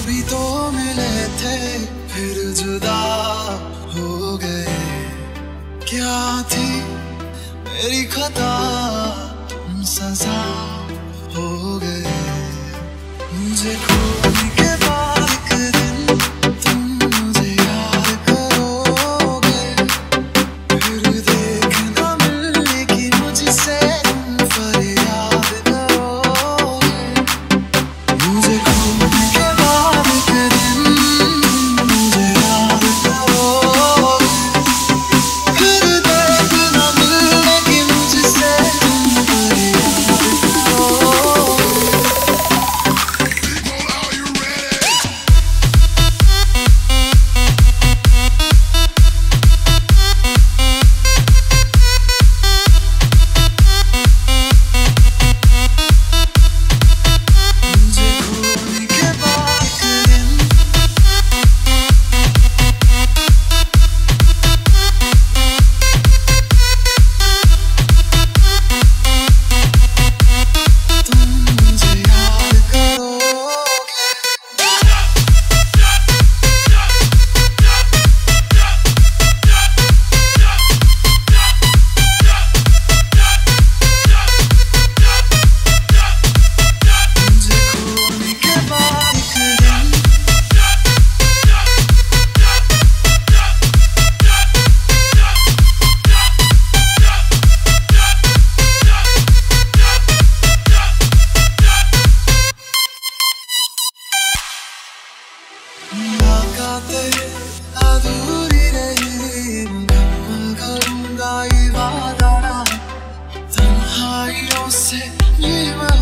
भी तो मिले थे फिर जुदा हो गए। क्या थी मेरी खता, सजा हो गए। मुझे खोने के बाद एक दिन तुम मुझे याद करोगे, फिर देखना मिलने की मुझसे तुम फरियाद करोगे। मुझे खोने के बाद एक दिन तुम मुझे याद करोगे, फिर देखना मिलने की मुझसे तुम फरियाद करोगे। अधूरी रही मुकम्मल करूंगा ये वादा, तन्हाइयों से ये